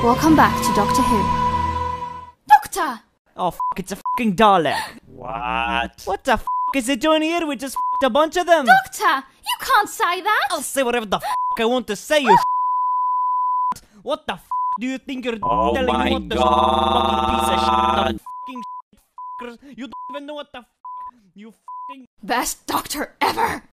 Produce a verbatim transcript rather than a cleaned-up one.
Welcome back to Doctor Who. Doctor! Oh, f***, it's a f***ing Dalek. What? What the f*** is it doing here? We just f***ed a bunch of them. Doctor! You can't say that! I'll say whatever the f*** I want to say, you What the f*** do you think you're Oh telling my me what the God. fucking piece of shit? The fucking shit, f***ers. You don't even know what the f*** you f***ing... Best doctor ever!